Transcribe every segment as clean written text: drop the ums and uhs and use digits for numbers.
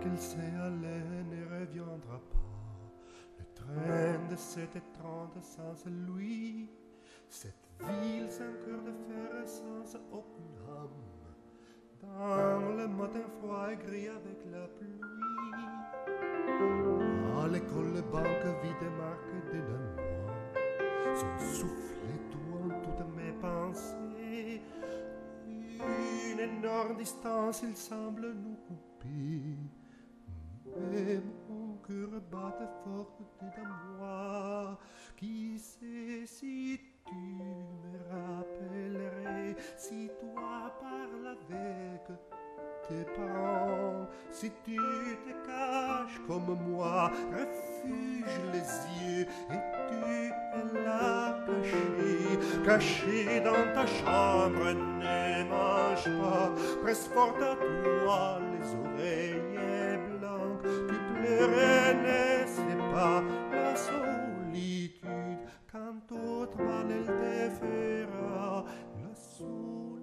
qu'il sait aller ne reviendra pas. Le train de 7h30 sans lui, cette ville sans cœur de fer et sans aucune âme. Dans le matin froid et gris avec la pluie, à l'école les banques vides marquent de la noix. Son souffle étoile toutes mes pensées. Une énorme distance, il semble nous couper. Mais mon cœur bat fort dedans moi. Qui sait si tu me rappellerais, si toi parles avec tes parents, si tu te caches comme moi, refuge les yeux et tu es là caché dans ta chambre, ne mange pas, presse fort à toi les oreilles blanches, tu pleurais, ne sais pas la solitude, quand autre mal elle te fera la solitude.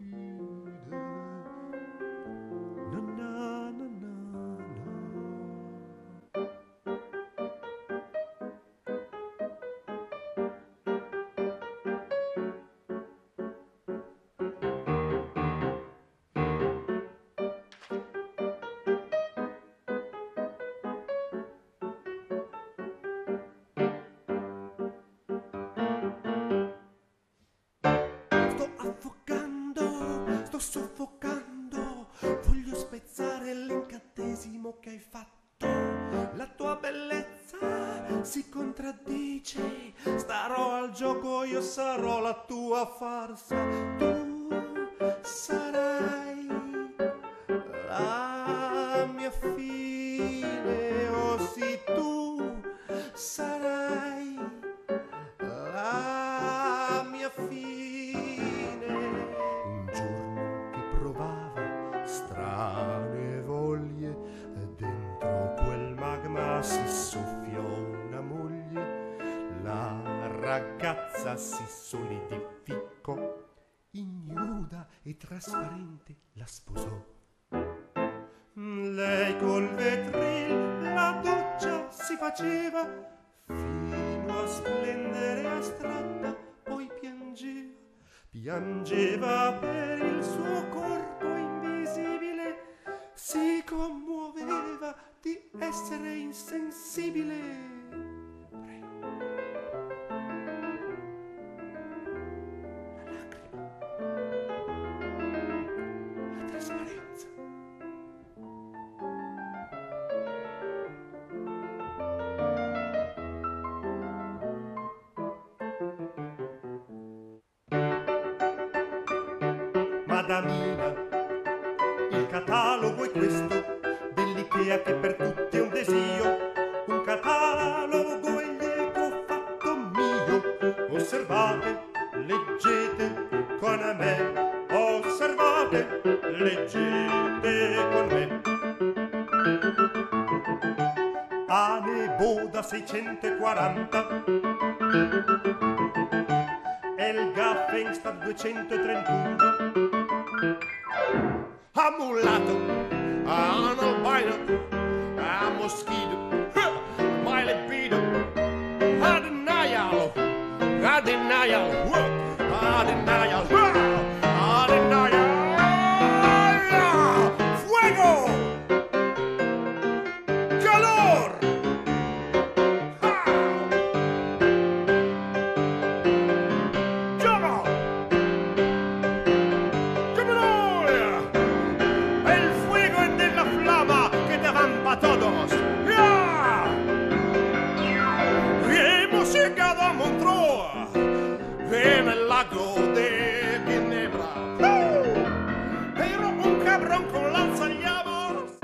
Sto soffocando, voglio spezzare l'incantesimo che hai fatto. La tua bellezza si contraddice, starò al gioco, io sarò la tua farsa. Tu sarai la mia fine, oh sì, tu sarai la mia fine. Un giorno che provava strane voglie, dentro quel magma si soffiò una moglie. La ragazza si solidificò, ignuda e trasparente la sposò. Lei col vetril la doccia si faceva, fino a splendere astratta, poi piangeva per il suo corpo invisibile, si commuoveva di essere insensibile. La lacrima, la trasparenza. Madamina, il catalogo è questo, dell'Ikea che per tutti è un desio, un catalogo egli ecco fatto mio. Osservate, leggete con me, osservate, leggete con me. Ane Boda 640, Elga Fengstad 231, a Mulatto, a Albino, a Mosquito, my libido, a denial, a denial, a denial, a denial, fuego, calor. Todos, ¡ya! Y música de Montreux en el lago de Ginebra, pero un cabrón con lanzallamas.